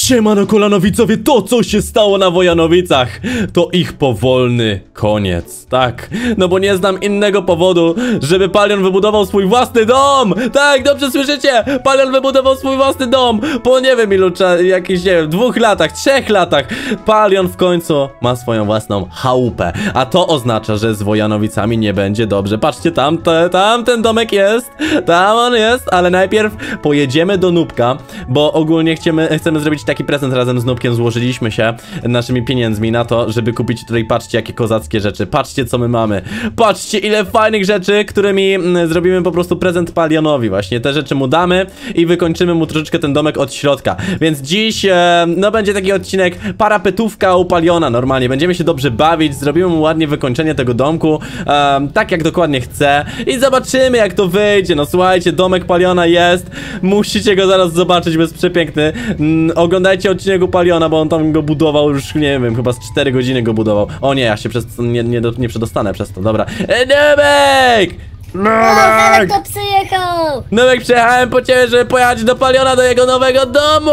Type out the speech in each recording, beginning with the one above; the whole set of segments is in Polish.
Siemano Kolanowidzowie, to co się stało na Wojanowicach to ich powolny koniec, tak? No bo nie znam innego powodu, żeby Palion wybudował swój własny dom. Tak, dobrze słyszycie? Palion wybudował swój własny dom po nie wiem ilu, jakichś, nie wiem, 2 latach, 3 latach. Palion w końcu ma swoją własną chałupę, a to oznacza, że z Wojanowicami nie będzie dobrze. Patrzcie, tam ten domek jest, tam on jest, ale najpierw pojedziemy do Nubka, bo ogólnie chcemy zrobić taki prezent razem z Nubkiem. Złożyliśmy się naszymi pieniędzmi na to, żeby kupić tutaj, patrzcie, jakie kozackie rzeczy. Patrzcie, co my mamy. Patrzcie, ile fajnych rzeczy, którymi zrobimy po prostu prezent Palionowi. Właśnie te rzeczy mu damy i wykończymy mu troszeczkę ten domek od środka. Więc dziś, no będzie taki odcinek parapetówka u Paliona. Normalnie będziemy się dobrze bawić, zrobimy mu ładnie wykończenie tego domku, tak jak dokładnie chce i zobaczymy, jak to wyjdzie. No słuchajcie, domek Paliona jest. Musicie go zaraz zobaczyć, bo jest przepiękny. Oglądajcie odcinek u Paliona, bo on tam go budował już, nie wiem, chyba z 4 godziny go budował. O nie, ja się nie przedostanę przez to, dobra. Nubek! Nubek to przyjechał! Nubek, przyjechałem po ciebie, żeby pojechać do Paliona, do jego nowego domu!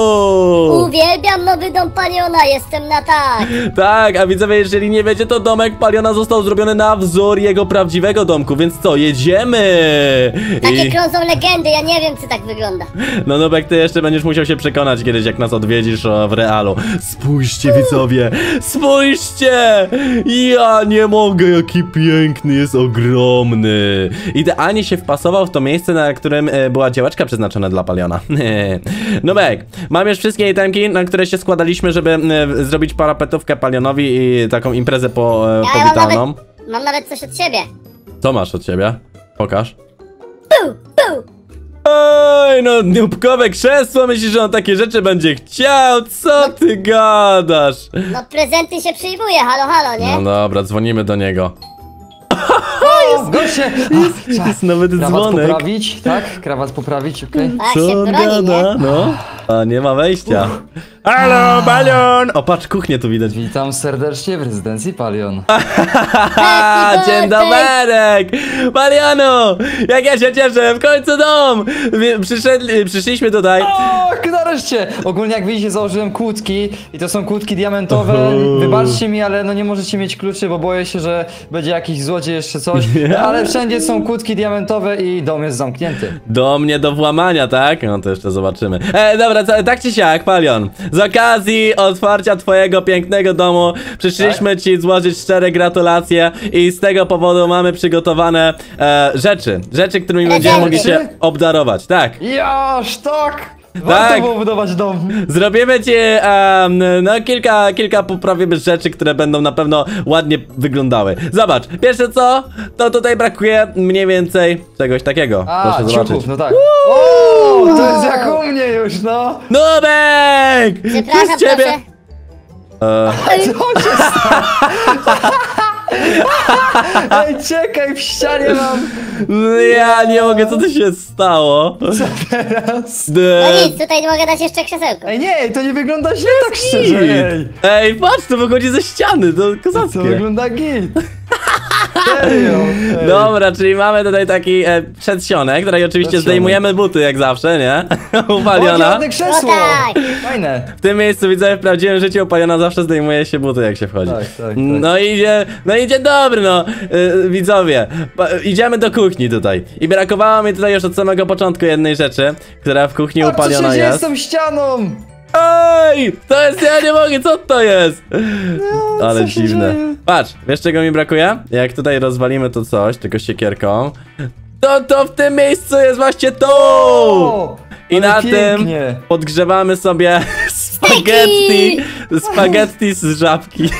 Uwielbiam nowy dom Paliona, jestem na tak! Tak, a widzowie, jeżeli nie wiecie, to domek Paliona został zrobiony na wzór jego prawdziwego domku, więc co, jedziemy! Takie krążą legendy, ja nie wiem, czy tak wygląda. No Nubek, ty jeszcze będziesz musiał się przekonać kiedyś, jak nas odwiedzisz w realu. Spójrzcie, widzowie, spójrzcie! Ja nie mogę, jaki piękny, jest ogromny. Idealnie się wpasował w to miejsce, na którym była działeczka przeznaczona dla Paliona. Nubek, mam już wszystkie itemki, na które się składaliśmy, żeby zrobić parapetówkę Palionowi i taką imprezę powitalną. Mam nawet coś od siebie. Co masz od siebie? Pokaż. Pu, pu. Oj, no Nubkowe krzesło, myślisz, że on takie rzeczy będzie chciał? Co ty gadasz? No prezenty się przyjmuje, halo, halo, nie? No dobra, dzwonimy do niego. Goście! Jest nawet Krawat dzwonek. poprawić, tak? Krawat poprawić, okej. Tak się Co on broni, gada? nie? No, a nie ma wejścia. Halo, Palion! O, patrz, kuchnię tu widać. Witam serdecznie w rezydencji Palion. Happy Dzień doberek! Palionu! Jak ja się cieszę, w końcu dom! Przyszliśmy tutaj. O, nareszcie! Ogólnie jak widzicie, założyłem kłódki i to są kłódki diamentowe. Wybaczcie mi, ale no nie możecie mieć kluczy, bo boję się, że będzie jakiś złodziej jeszcze coś. Ale wszędzie są kłódki diamentowe i dom jest zamknięty. Do mnie do włamania, tak? No to jeszcze zobaczymy. Dobra, tak czy siak, Palion. Z okazji otwarcia twojego pięknego domu przyszliśmy ci złożyć szczere gratulacje i z tego powodu mamy przygotowane rzeczy, którymi będziemy mogli się obdarować, tak? Jaż, tak! Warto było budować dom. Zrobimy ci no kilka poprawimy rzeczy, które będą na pewno ładnie wyglądały. Zobacz, pierwsze co, to tutaj brakuje mniej więcej czegoś takiego. Proszę zobaczyć. Ciuchów, no tak. O, to jest jak u mnie już, no. Nubek! Przepraszam, Z ciebie. proszę. Co się stało? Ej, czekaj, w ścianie mam. Ja nie mogę, co tu się stało? Co teraz? No nic, tutaj mogę dać jeszcze krzesełko. Ej, nie, to nie wygląda źle tak szczerze. Ej, patrz, to wychodzi ze ściany, to To kozackie. wygląda git. Serio. Ej. Dobra, czyli mamy tutaj taki przedsionek, której oczywiście Przedsionek. zdejmujemy buty jak zawsze, nie? U O, Paliona. ładne krzesło. No tak. Fajne. W tym miejscu widzę, w prawdziwym życiu u Paliona zawsze zdejmuje się buty jak się wchodzi. Tak. No idzie dobry, no. Widzowie, idziemy do kuchni tutaj. I brakowało mi tutaj już od samego początku jednej rzeczy, która w kuchni u Co się Paliona dzieje z jest. tą ścianą? Ej! To jest, ja nie mogę, co to jest? No, Ale co się dziwne. dzieje? Patrz, wiesz czego mi brakuje? Jak tutaj rozwalimy to coś, tylko siekierką, to w tym miejscu jest właśnie to! O, I ale na pięknie. tym podgrzewamy sobie spaghetti z żabki.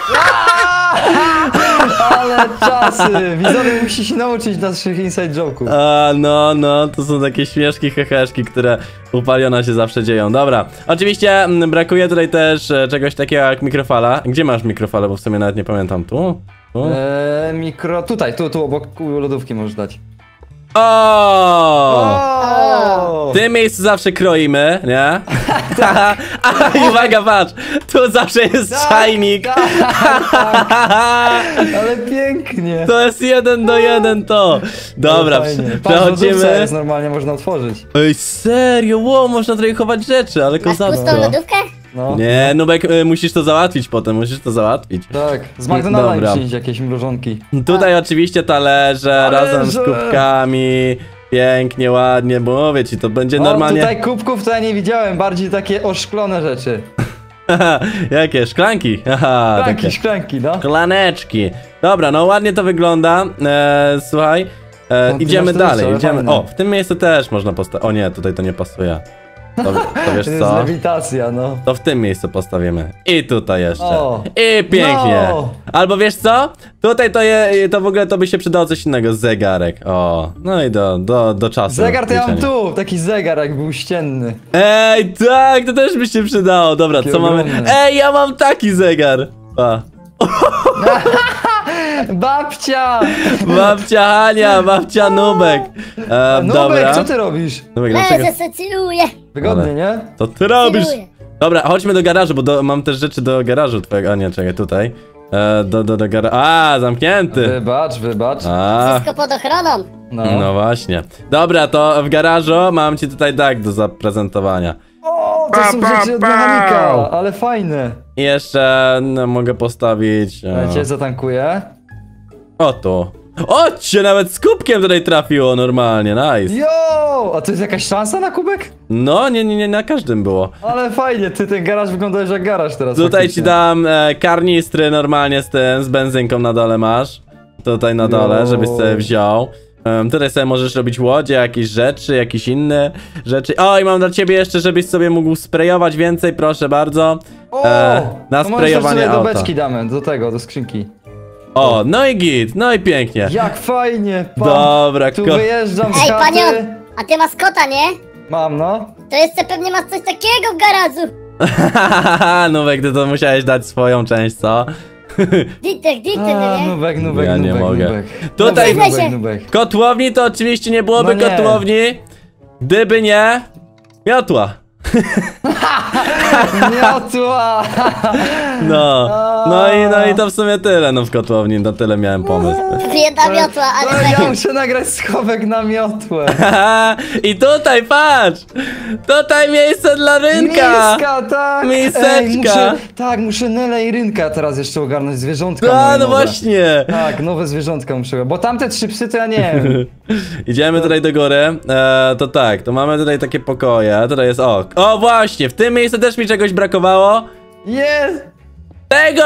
Ale czasy! Widzowie musi się nauczyć naszych inside joke'ów. A, no, to są takie śmieszki, heheszki, które u Paliona się zawsze dzieją. Dobra, oczywiście brakuje tutaj też czegoś takiego jak mikrofala. Gdzie masz mikrofalę, bo w sumie nawet nie pamiętam. Tu? Tutaj, tu obok lodówki możesz dać. O! W tym miejscu zawsze kroimy, nie? I uwaga, patrz! Tu zawsze jest czajnik. Ale pięknie. To jest 1 do 1 to. Dobra, Przechodzimy. przechodzimy. Jest normalnie, można otworzyć. Ej, serio? Wow, można tutaj chować rzeczy, ale Masz pustą kozacko. lodówkę? No. Nie, Nubek, musisz to załatwić potem, musisz to załatwić. Tak, z McDonalda Dobra. im przynieść jakieś mrożonki. Tutaj oczywiście talerze razem z kubkami. Pięknie, ładnie, bo mówię ci, to będzie normalnie... Tutaj kubków to ja nie widziałem, bardziej takie oszklone rzeczy. Jakie? Szklanki? Aha, takie Szklanki, no. szklaneczki. Dobra, no ładnie to wygląda. Słuchaj, No, ty idziemy masz to dalej, ale idziemy... fajne. O, w tym miejscu też można postawić... O nie, tutaj to nie pasuje. To wiesz To jest co? lewitacja, no. To w tym miejscu postawimy. I tutaj jeszcze. O. I pięknie. No. Albo wiesz co? Tutaj to w ogóle to by się przydało coś innego. Zegarek. O. No i do czasu. Zegar to ja mam liczenia. tu, taki zegar jak był ścienny. Ej, tak, to też by się przydało. Dobra, Taki co mamy? ogromny. Ej, ja mam taki zegar. A. Babcia! Babcia Hania, babcia Nubek. Nubek, Dobra. co ty robisz? Nubek, dlaczego? Leżę, se chilluję. Wygodnie, Ale- nie? Co ty robisz? Chilluję. Dobra, chodźmy do garażu, bo mam też rzeczy do garażu twojego. A nie, czekaj, tutaj. Do garażu. A, zamknięty. Wybacz. A. Wszystko pod ochroną. No właśnie. Dobra, to w garażu mam ci tutaj tak do zaprezentowania. O, to są rzeczy od mechanika, ale fajne. I jeszcze no, mogę postawić. Ja cię zatankuję. O tu. O, cię nawet z kubkiem tutaj trafiło normalnie, nice. Jo! A to jest jakaś szansa na kubek? No, nie, na każdym było. Ale fajnie, ty ten garaż wyglądasz jak garaż teraz. Tutaj faktycznie. ci dam karnistry normalnie z benzynką na dole masz. Tutaj na dole, Jo. żebyś sobie wziął. Tutaj sobie możesz robić łodzie, jakieś rzeczy, jakieś inne rzeczy. O, i mam dla ciebie jeszcze, żebyś sobie mógł sprayować więcej, proszę bardzo. O! Na to może sprayowanie sobie do auta. beczki damy, do tego, do skrzynki. O, no i git, no i pięknie. Jak fajnie! Dobra, Tu wyjeżdżam z Ej, chaty. panion, a ty masz kota, nie? Mam, no. To jeszcze pewnie masz coś takiego w garażu. Nubek, ty to musiałeś dać swoją część, co? Ditek, A, nie? Nubek. Ja nie mogę. Nubek. Tutaj- Nubek. Kotłowni to oczywiście nie byłoby No nie. kotłowni, gdyby nie miotła. Miotła! No i to w sumie tyle, no w kotłowni, to tyle miałem pomysł. Bieda miotła, ale Ale ja fajnie. muszę nagrać schowek na miotłę. I tutaj patrz! Tutaj miejsce dla rynka! Miska, tak! Miseczka. Muszę Nele i Rynka teraz jeszcze ogarnąć, zwierzątka A, moje no nowe. właśnie! Tak, nowe zwierzątka muszę, bo tamte 3 psy to ja nie wiem. Idziemy tutaj do góry. To tak, to mamy tutaj takie pokoje. Tutaj jest o właśnie, w tym miejscu też mi czegoś brakowało. Jest! Tego!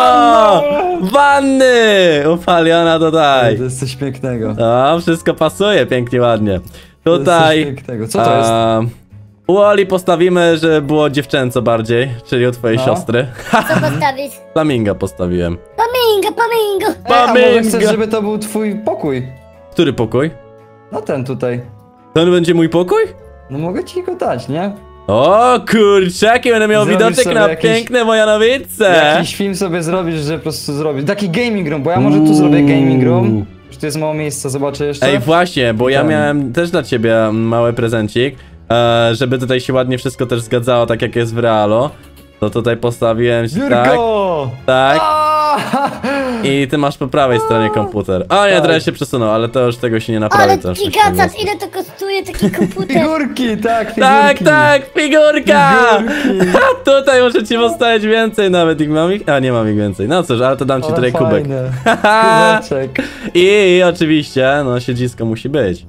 Wanny! Upaliona tutaj. To jest coś pięknego. No, wszystko pasuje pięknie, ładnie. To jest Tutaj. coś pięknego. Co to jest? U Oli postawimy, żeby było dziewczęco bardziej, czyli u twojej No. siostry. Co postawić? Flaminga postawiłem. Pamingo. A może Paminga. chcesz, żeby to był twój pokój? Który pokój? No ten tutaj. Ten będzie mój pokój? No mogę ci go dać, nie? O kurczaki, będę miał Zrobisz widoczek sobie na jakiś- piękne Wojanowice. Jakiś film sobie zrobisz, że po prostu zrobisz. Taki gaming room, bo ja może tu zrobię gaming room. Już tu jest mało miejsca, zobaczę jeszcze. Ej, właśnie, bo ja Ten. miałem też dla ciebie mały prezencik, żeby tutaj się ładnie wszystko też zgadzało, tak jak jest w realu. To tutaj postawiłem ci tak, Biurko! tak. Aaaa! I ty masz po prawej stronie komputer. O nie, Tak. trochę się przesunął, ale to już tego się nie naprawi. Ale to już gigacat, musimy- ile to kosztuje taki komputer? Figurki, tak, Tak, figurki. tak, figurka! Figurki. Tutaj muszę ci postawić więcej nawet, ich mam ich? A, nie mam ich więcej. No cóż, ale to dam ci Ale tutaj kubek. fajne. Kubeczek. I oczywiście, no siedzisko musi być.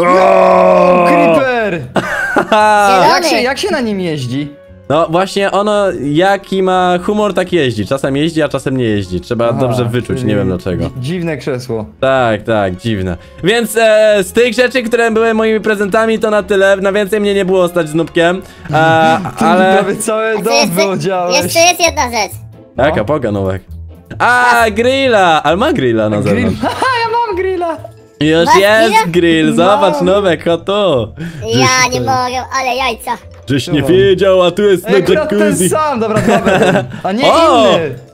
O, Creeper! Zielony. Jak się na nim jeździ? No właśnie ono, jaki ma humor, tak jeździ. Czasem jeździ, a czasem nie jeździ. Trzeba Aha, dobrze wyczuć, czyli nie wiem dlaczego. Dziwne krzesło. Tak, dziwne. Więc z tych rzeczy, które były moimi prezentami, to na tyle. Na więcej mnie nie było stać z Nubkiem. Ale... Prawie całe A to dom wyodziałeś. jeszcze jest jedna rzecz. Jaka poga, Nubek? Grilla! Ale ma grilla na Grill. zewnątrz. Haha, ja mam grilla! Już Masz jest grilla? grill, zobacz Mam. Nubek, o tu. Ja nie mogę, ale jajca. Żeś Tu nie mam. wiedział, a tu jest Ej, na akurat ten jacuzzi. sam, dobra, dobra. A nie O! inny!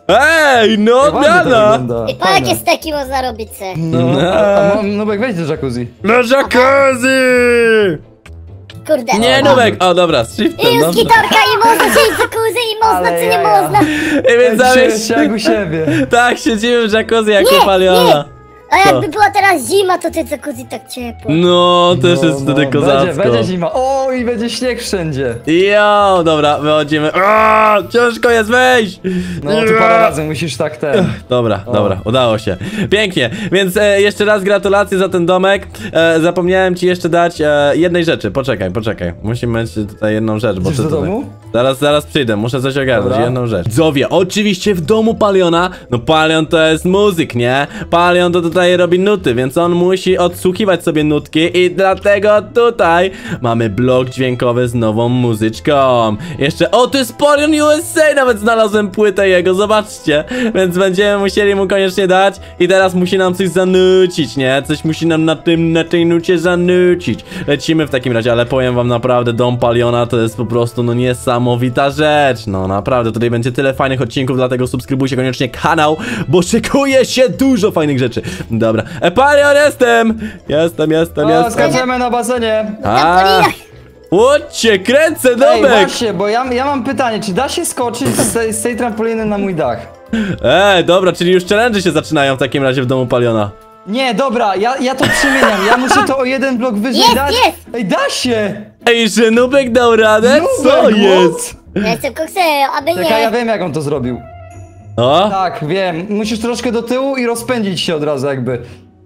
Ej, no Ładnie to odmiana! wygląda. I po jakie steki można robić se? No, Nubek, wejdź do jacuzzi. No jacuzzi! Kurde. Nie, Nubek! O, dobra, z shiftem, I już dobrze. gitarka i można się w jacuzzi i można Ale czy nie jaja. można. I więc Czujesz się jak u siebie. Tak, siedzimy w jacuzzi jak Nie, u Paliona. A jakby była teraz zima, to te jacuzzi tak ciepło. No, też jest wtedy kozacko. Będzie zima. O, i będzie śnieg wszędzie. Jo, dobra, wychodzimy. Ciężko jest wejść! No, tu parę razy musisz tak ten. Dobra, dobra, udało się. Pięknie, więc jeszcze raz gratulacje za ten domek. Zapomniałem ci jeszcze dać jednej rzeczy. Poczekaj. Musimy mieć tutaj jedną rzecz, bo Idziesz ty do tutaj... domu? Zaraz przyjdę, muszę coś ogarnąć, Dobra. jedną rzecz. Zowie, oczywiście w domu Paliona, no Palion to jest muzyk, nie? Palion to tutaj robi nuty, więc on musi odsłuchiwać sobie nutki i dlatego tutaj mamy blok dźwiękowy z nową muzyczką. Jeszcze, o, to jest Palion USA, nawet znalazłem płytę jego, zobaczcie. Więc będziemy musieli mu koniecznie dać i teraz musi nam coś zanucić, nie? Coś musi nam na tej nucie zanucić. Lecimy w takim razie, ale powiem wam naprawdę, dom Paliona to jest po prostu, no niesamowita rzecz. No naprawdę, tutaj będzie tyle fajnych odcinków, dlatego subskrybujcie koniecznie kanał, bo szykuje się dużo fajnych rzeczy. Dobra, Palion, jestem. O, skaczemy na basenie. Łocie, kręcę Ej, domek! właśnie, bo ja mam pytanie, czy da się skoczyć z tej trampoliny na mój dach? Dobra, czyli już challenge się zaczynają w takim razie w domu Paliona. Nie, dobra, ja to przemieniam, ja muszę to o jeden blok wyżej Jest, dać. jest. Ej, da się! Ej, że Nubek dał radę? Co Nubek, jest? Ja jestem koksem, aby Czekaj, ja nie. wiem jak on to zrobił. O? Tak, wiem, musisz troszkę do tyłu i rozpędzić się od razu jakby.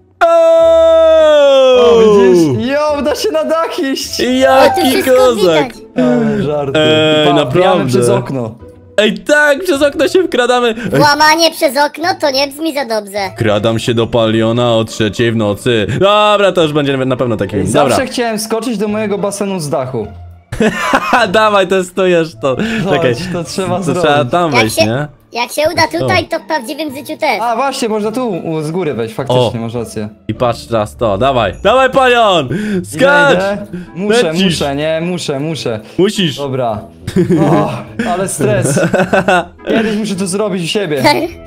O, widzisz? Jo, da się na dach iść! O, tu Jaki wszystko kozak! widać. Żarty. Ej, naprawdę. Wbijamy przez okno. Ej, tak, przez okno się wkradamy! Ej, Łamanie przez okno to nie brzmi za dobrze. kradam się do Paliona o 3:00 w nocy. Dobra, to już będzie na pewno taki film. Dobra. Zawsze chciałem skoczyć do mojego basenu z dachu. Haha, dawaj, testujesz to. Czekaj, Chodź, to trzeba to zrobić. trzeba tam wejść, nie? Jak się uda tutaj, to w prawdziwym życiu też. A właśnie, można tu z góry wejść, faktycznie, masz rację. I patrz teraz to, dawaj! Dawaj, Palion! Skacz! Idę. Lecisz. Muszę. Musisz! Dobra. O, ale stres. Kiedyś muszę to zrobić u siebie. Ej,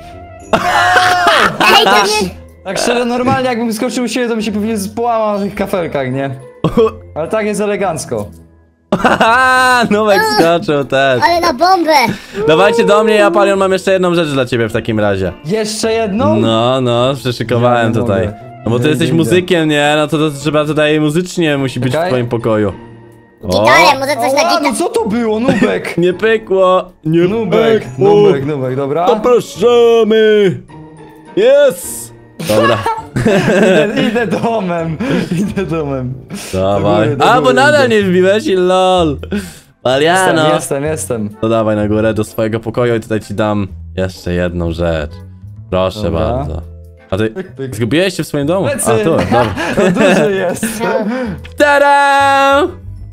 to nie... Tak szczerze, normalnie jakbym skoczył u siebie, to by się pewnie połamał na tych kafelkach, nie? Ale tak jest elegancko. Haha, Nubek skoczył też. Ale na bombę. Dawajcie do mnie, ja Palion mam jeszcze jedną rzecz dla ciebie w takim razie. Jeszcze jedną? No, przyszykowałem Ja nie tutaj. mogę. No bo ty Idę, jesteś idę. muzykiem, nie? No to trzeba tutaj muzycznie musi być w Czekaj. twoim pokoju. O, Gitarę, może coś na Ała, no gitarę. co to było, Nubek? nie pykło, nie Nubek, dobra. Zapraszamy! Yes! Dobra, Idę domem. dawaj. do A, góry bo nadal idę. nie wbiłeś i lol. Paliano! Jestem. To dawaj na górę do swojego pokoju i tutaj ci dam jeszcze jedną rzecz. Proszę Dobra. bardzo. A ty pyk. zgubiłeś się w swoim domu? Plecy. A tu, dobra. To duży jest. Tada!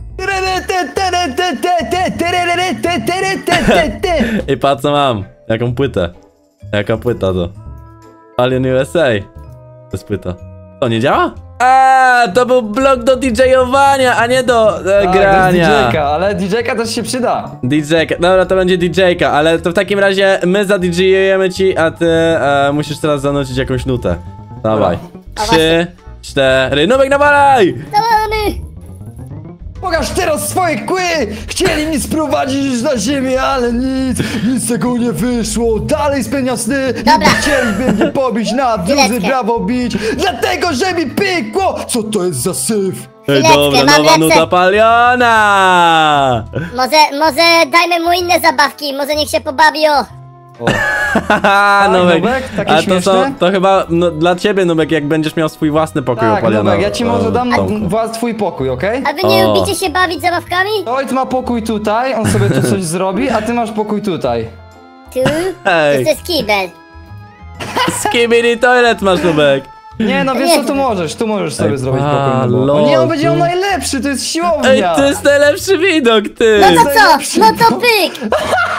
I patrz co mam. Jaką płytę. Jaka płyta to? Alien USA. To jest płyta. To nie działa? A, to był blok do DJ-owania, a nie do Tak, to jest grania. DJ-ka, ale DJ-ka też się przyda. DJ-ka, dobra, to będzie DJ-ka, ale to w takim razie my zadj-ujemy ci, a ty musisz teraz zanucić jakąś nutę. Dawaj. A 3, 4, Nubek nawalaj! Dawamy. Pokaż teraz swoje kły! Chcieli mnie sprowadzić na ziemię, ale nic z tego nie wyszło. Dalej spełnia sny. Dobra. Chcieli mnie pobić na bluzy, Chwileczkę. brawo bić. Dlatego, że mi pykło! Co to jest za syf? Ej, Chwileczkę, dobra, mam nowa lepsze. nuta Paliona! Może dajmy mu inne zabawki, może niech się pobawi o. Haha, Nubek. Nubek? Takie A to, śmieszne? to chyba no, dla ciebie, Nubek, jak będziesz miał swój własny pokój Tak, Paliona. Nubek, ja ci może dam Tomku. twój pokój, okej? A wy nie O. lubicie się bawić zabawkami? Lloyd ma pokój tutaj, on sobie tu coś zrobi, a ty masz pokój tutaj. Tu? Hej. To jest kibel. Skibidi toilet masz, Nubek. Nie, no wiesz co, tu możesz sobie Ej, zrobić pa, pokój. No, lol, nie, on będzie tu. on najlepszy, to jest Ej, siłownia. to jest najlepszy widok, ty! No to co? Najlepszy No to pyk!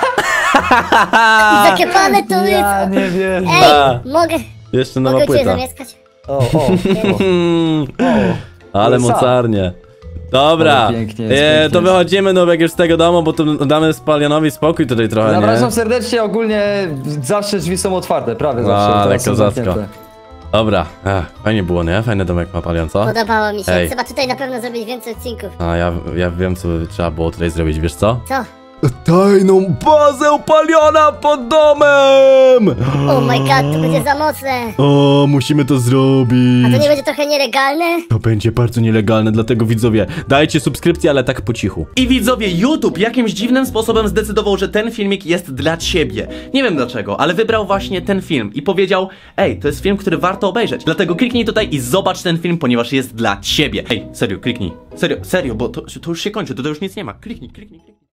Zakiepane to jest. Ja nie wierzę. Ej, mogę Jeszcze nowa cię płyta. zamieszkać? Ale Sam. mocarnie. Dobra, Ale pięknie jest, to pięknie. wychodzimy Nubek już z tego domu, bo to damy Palionowi spokój tutaj trochę, nie? Zapraszam serdecznie, ogólnie zawsze drzwi są otwarte, prawie zawsze. Ale teraz są kozacko. zamknięte. Dobra, fajnie było, nie? Fajny domek ma Palion, co? Podobało mi się. Ej. Trzeba tutaj na pewno zrobić więcej odcinków. A ja wiem, co trzeba było tutaj zrobić, wiesz co? Co? Tajną bazę Paliona pod domem! Oh my god, to będzie za mocne. O, musimy to zrobić. A to nie będzie trochę nielegalne? To będzie bardzo nielegalne, dlatego widzowie, dajcie subskrypcję, ale tak po cichu. I widzowie, YouTube jakimś dziwnym sposobem zdecydował, że ten filmik jest dla ciebie. Nie wiem dlaczego, ale wybrał właśnie ten film i powiedział: ej, to jest film, który warto obejrzeć. Dlatego kliknij tutaj i zobacz ten film, ponieważ jest dla ciebie. Ej, serio, kliknij. Serio, bo to już się kończy, to już nic nie ma. Kliknij.